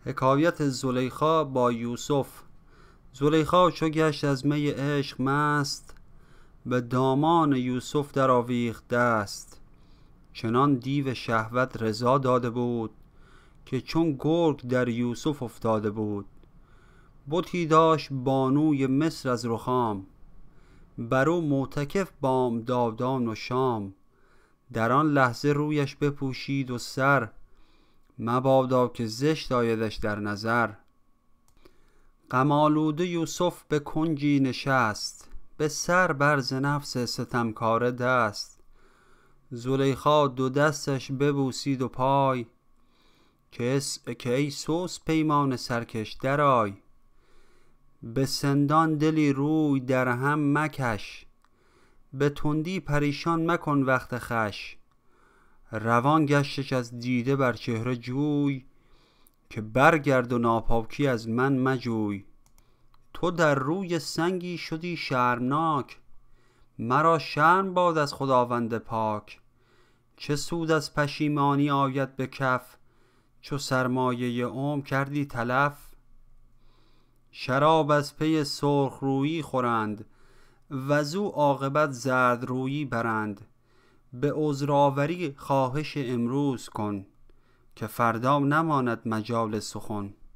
حکایت زلیخا با یوسف. زلیخا چو گشت از می عشق مست، به دامان یوسف در آویخت دست. چنان دیو شهوت رضا داده بود، که چون گرگ در یوسف افتاده بود. بتی داشت بانوی مصر از رخام، برو معتکف بامدادان و شام. در آن لحظه رویش بپوشید و سر، مبادا که زشت آیدش در نظر. غم آلوده یوسف به کنجی نشست، به سر بر ز نفس ستمکاره دست. زلیخا دو دستش ببوسید و پای، که ای سوس پیمان سرکش درآی. به سندان دلی روی در هم مکش، به تندی پریشان مکن وقت خوش. روان گشتش از دیده بر چهره جوی، که برگرد و ناپاکی از من مجوی. تو در روی سنگی شدی شرمناک، مرا شرم باد از خداوند پاک. چه سود از پشیمانی آید به کف، چو سرمایه عمر کردی تلف. شراب از پی سرخ رویی خورند، وزو عاقبت زرد رویی برند. به عذرآوری خواهش امروز کن، که فردا نماند مجال سخن.